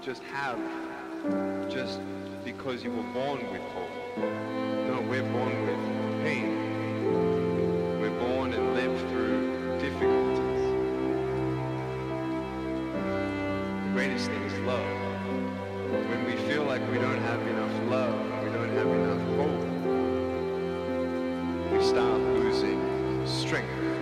just have just because you were born with hope. No, we're born with pain. We're born and live through difficulties. The greatest thing is love. When we feel like we don't have enough love, we don't have enough hope, we start losing strength.